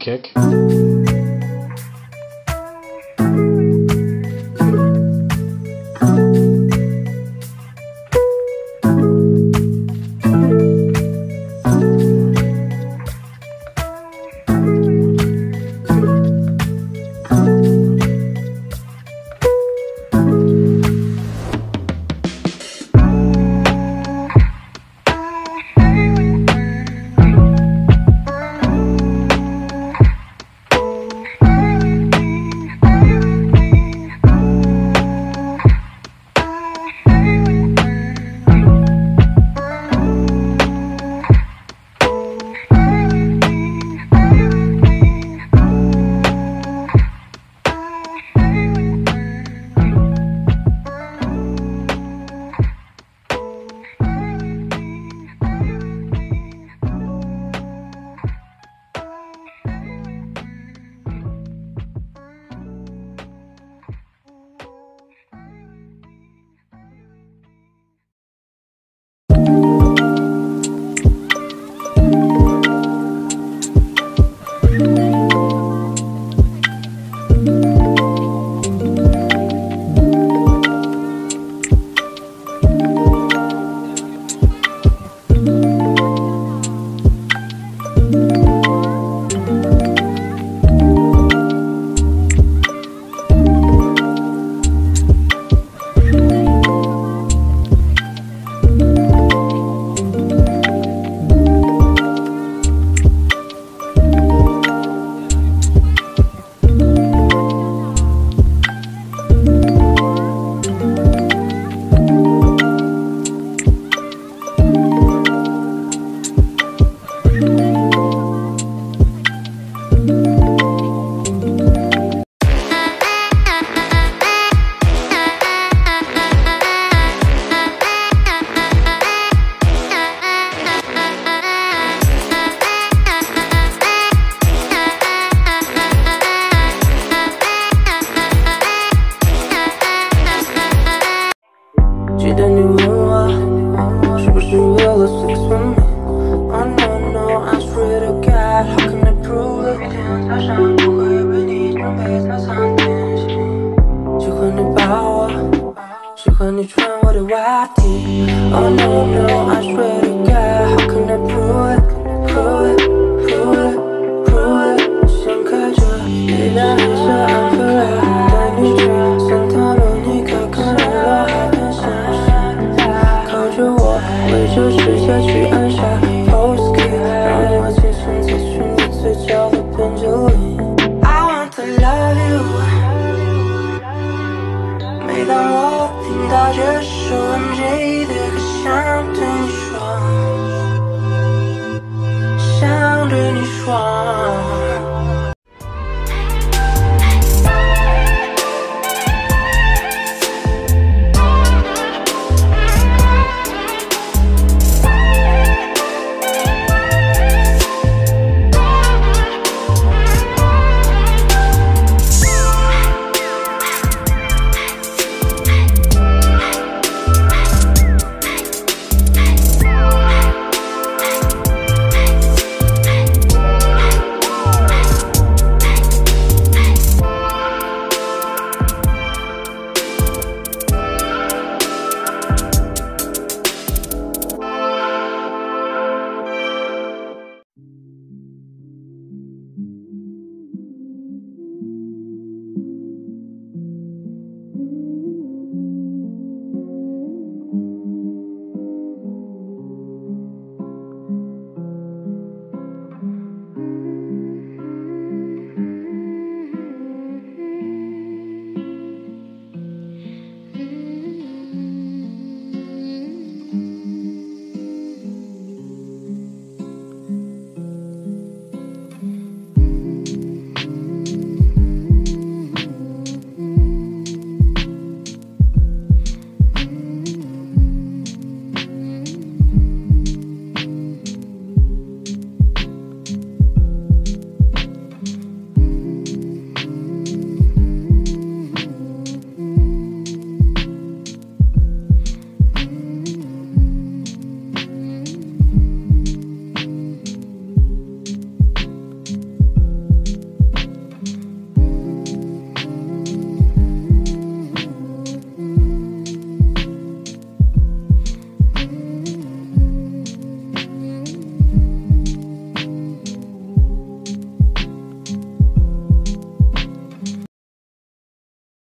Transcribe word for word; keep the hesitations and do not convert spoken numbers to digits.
kick. Oh no no, I swear to God, how can I prove it, prove it, prove it, prove it？ 想开着你的黑色安弗拉，带你去桑塔莫尼卡，看日落海滩下，靠着我，围着世界去按下 pose key， 让我轻声咨询你嘴角的边界里。I want to love you， 每当我听到这首 M J 的歌，想对你说，想对你说。